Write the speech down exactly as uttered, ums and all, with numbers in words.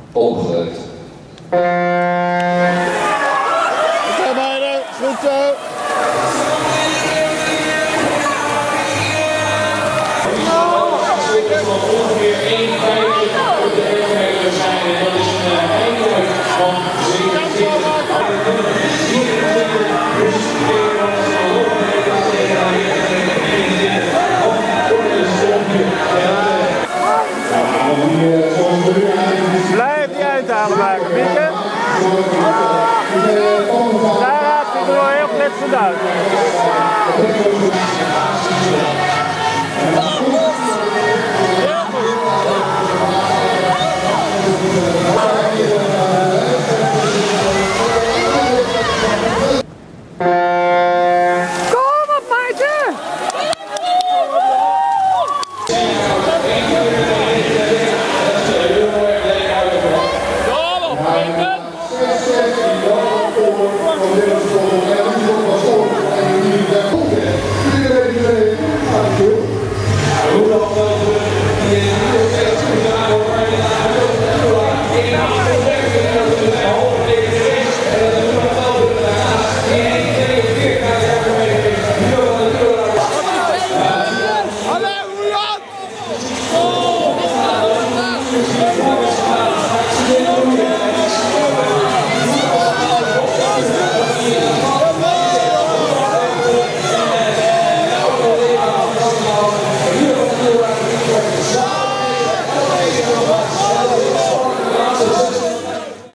Opengelukt. Oké meiden, goed zo. Ongeveer één vijftig op de elf meter zijn en dat is een eindelijk van zevenentwintig. Blijf die uithalen maken, Mieke. Sarah, het ziet er wel heel flitsend uit.